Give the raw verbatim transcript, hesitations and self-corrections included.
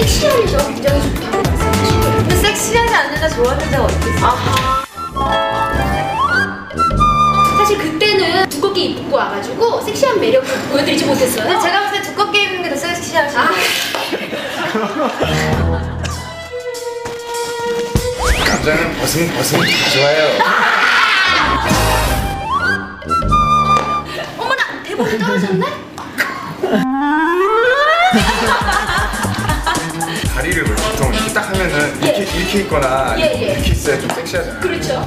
섹시함이 저 굉장히 좋다고 말씀하신 거예요. 근데 섹시하지 않는 자 좋아하는 자가 어디 있어? 아하. 사실 그때는 두껍게 입고 와가지고 섹시한 매력을 보여드리지 못했어요. 근데 제가 봤을 때 두껍게 입는 게 더 섹시하신 아. 거예요. 남자는 벗으면 벗으면 다 좋아요. 어머나 대본이 떨어졌네? 다리를 보통 이렇게 딱 하면은 예. 이렇게, 이렇게 있거나 예, 예. 이렇게 있어야 좀 섹시하잖아요. 그렇죠.